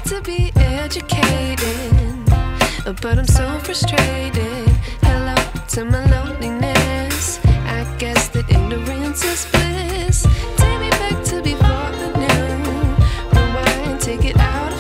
to be educated, but I'm so frustrated. Hello to my low